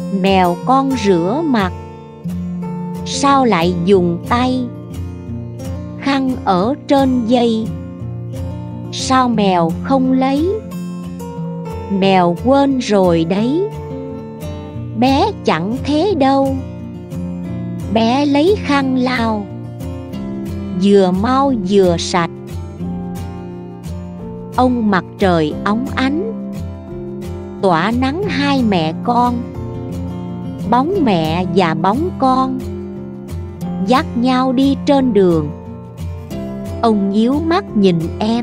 Mèo con rửa mặt, sao lại dùng tay? Khăn ở trên dây, sao mèo không lấy? Mèo quên rồi đấy, bé chẳng thế đâu. Bé lấy khăn lau, vừa mau vừa sạch. Ông mặt trời óng ánh, tỏa nắng hai mẹ con. Bóng mẹ và bóng con dắt nhau đi trên đường. Ông nhíu mắt nhìn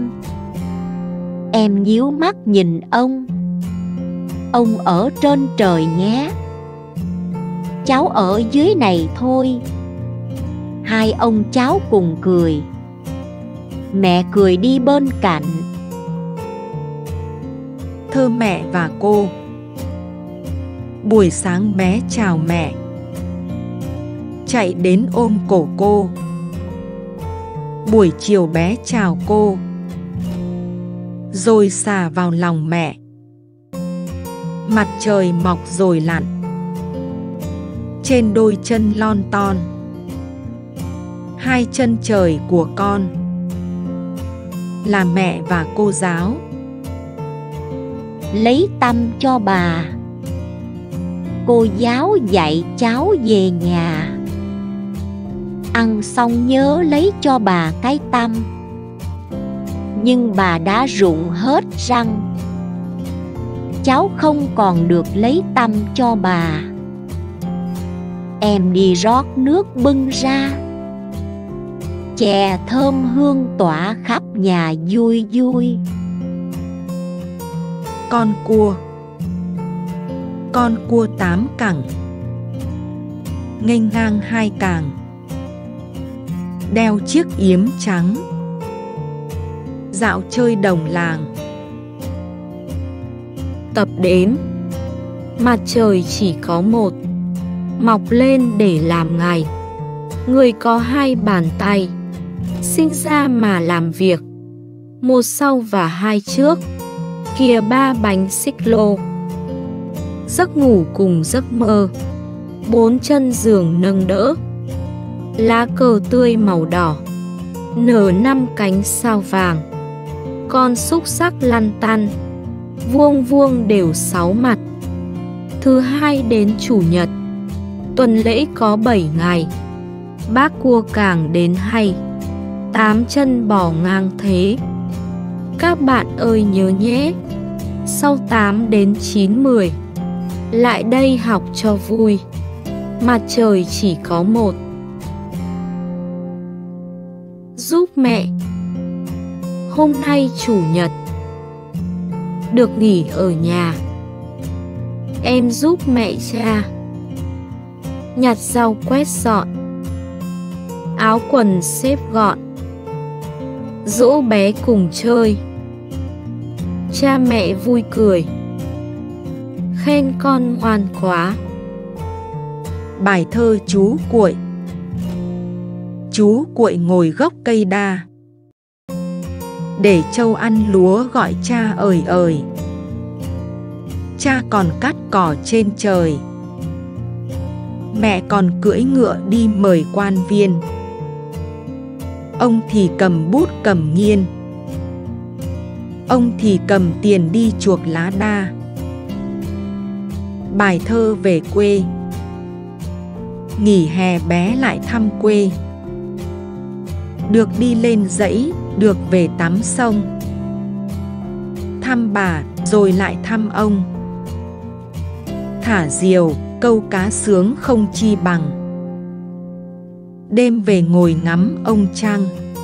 em nhíu mắt nhìn ông. Ông ở trên trời nhé, cháu ở dưới này thôi. Hai ông cháu cùng cười, mẹ cười đi bên cạnh. Thơ mẹ và cô. Buổi sáng bé chào mẹ, chạy đến ôm cổ cô. Buổi chiều bé chào cô, rồi xà vào lòng mẹ. Mặt trời mọc rồi lặn, trên đôi chân lon ton. Hai chân trời của con là mẹ và cô giáo. Lấy tăm cho bà, cô giáo dạy cháu về nhà. Ăn xong nhớ lấy cho bà cái tăm, nhưng bà đã rụng hết răng. Cháu không còn được lấy tăm cho bà. Em đi rót nước bưng ra, chè thơm hương tỏa khắp nhà vui vui. Con cua 8 cẳng, nghênh ngang 2 càng, đeo chiếc yếm trắng, dạo chơi đồng làng. Tập đếm. Mặt trời chỉ có một, mọc lên để làm ngày. Người có 2 bàn tay, sinh ra mà làm việc. 1 sau và 2 trước, kìa 3 bánh xích lô. Giấc ngủ cùng giấc mơ, 4 chân giường nâng đỡ. Lá cờ tươi màu đỏ, nở 5 cánh sao vàng. Con xúc xắc lăn tăn, vuông vuông đều 6 mặt. Thứ Hai đến Chủ nhật, tuần lễ có 7 ngày. Bác cua càng đến hay, 8 chân bò ngang thế. Các bạn ơi nhớ nhé, sau 8 đến 9 10, lại đây học cho vui. Mặt trời chỉ có một. Giúp mẹ. Hôm nay Chủ nhật, được nghỉ ở nhà. Em giúp mẹ cha nhặt rau, quét dọn, áo quần xếp gọn, dỗ bé cùng chơi. Cha mẹ vui cười, khen con ngoan quá. Bài thơ Chú Cuội. Chú Cuội ngồi gốc cây đa, để trâu ăn lúa gọi cha ời ời. Cha còn cắt cỏ trên trời, mẹ còn cưỡi ngựa đi mời quan viên. Ông thì cầm bút cầm nghiên, ông thì cầm tiền đi chuộc lá đa. Bài thơ về quê. Nghỉ hè bé lại thăm quê, được đi lên dãy, được về tắm sông. Thăm bà rồi lại thăm ông, thả diều, câu cá sướng không chi bằng. Đêm về ngồi ngắm ông trăng,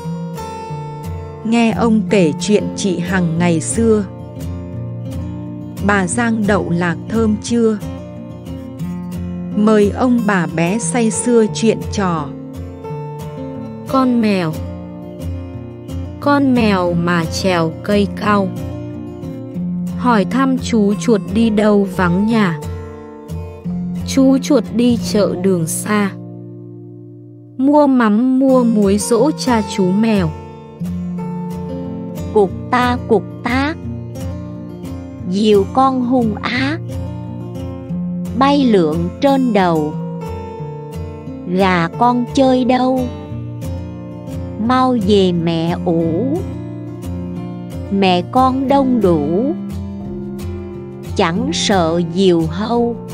nghe ông kể chuyện chị Hằng ngày xưa. Bà rang đậu lạc thơm chưa, mời ông bà bé say sưa chuyện trò. Con mèo mà trèo cây cao, hỏi thăm chú chuột đi đâu vắng nhà. Chú chuột đi chợ đường xa, mua mắm mua muối dỗ cha chú mèo. Cục tác, diều con hung ác, bay lượn trên đầu. Gà con chơi đâu, mau về mẹ ủ. Mẹ con đông đủ, chẳng sợ diều hâu.